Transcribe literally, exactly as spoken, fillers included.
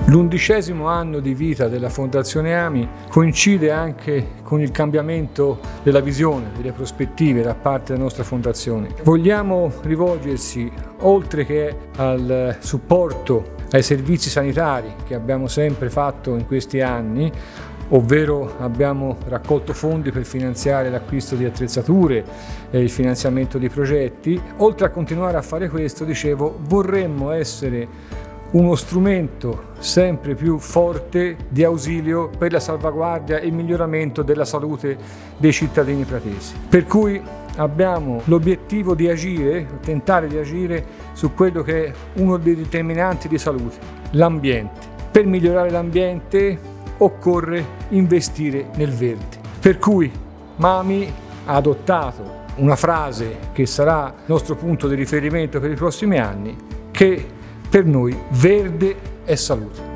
L'undicesimo anno di vita della Fondazione AMI coincide anche con il cambiamento della visione, delle prospettive da parte della nostra Fondazione. Vogliamo rivolgersi, oltre che al supporto ai servizi sanitari che abbiamo sempre fatto in questi anni, ovvero abbiamo raccolto fondi per finanziare l'acquisto di attrezzature e il finanziamento di progetti, oltre a continuare a fare questo, dicevo, vorremmo essere uno strumento sempre più forte di ausilio per la salvaguardia e il miglioramento della salute dei cittadini pratesi. Per cui abbiamo l'obiettivo di agire, tentare di agire su quello che è uno dei determinanti di salute, l'ambiente. Per migliorare l'ambiente occorre investire nel verde. Per cui Mami ha adottato una frase che sarà il nostro punto di riferimento per i prossimi anni, che per noi verde è salute.